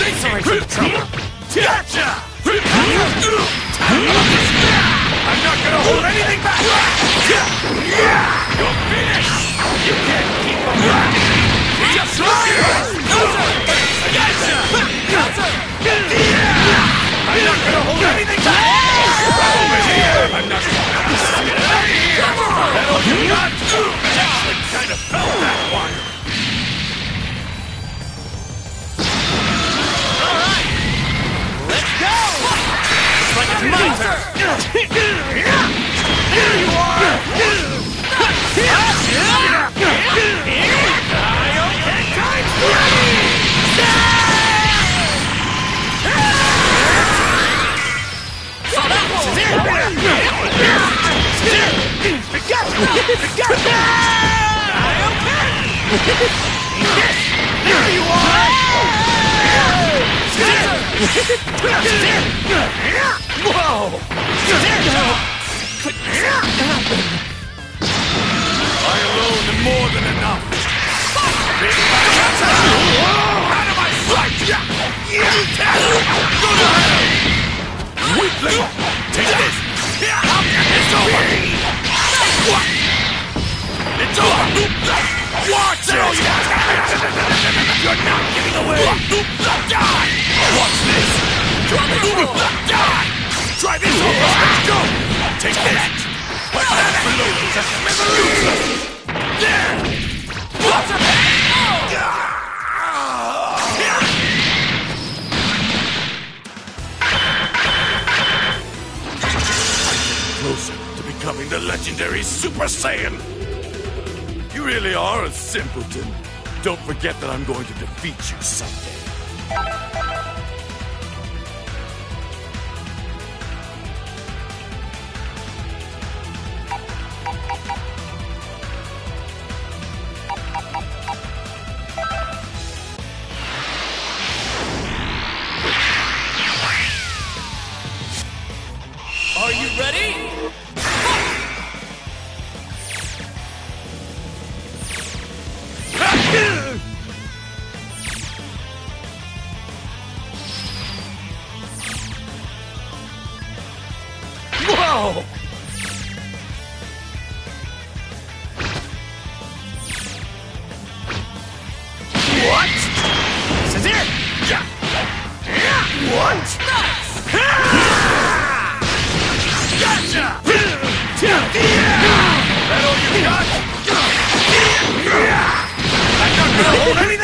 Sorry for the trouble. Gotcha! I'm not gonna hold anything back! You're finished! You can't keep them back! Just like Gotcha! I'm not gonna hold anything back! Over here! I'm not gonna... Get out of here! That all you got? Actually kind of felt that one! Like it's my turn! Here you are! Okay, times 3! So that was it! Here you are! Whoa! I alone am more than enough. Out of my sight! You tell! Go to hell! Weakling! Take this! It's over! It's over! Watch it! You're not getting away! Die! Watch this! Die! Try this over! Let's go! Take that! What's that? There! What's up? Closer to becoming the legendary Super Saiyan! You really are a simpleton. Don't forget that I'm going to defeat you someday. Are you ready? Whoa! What? This is it! What? Nice! Gotcha! That all you got? I'm not gonna hold anything!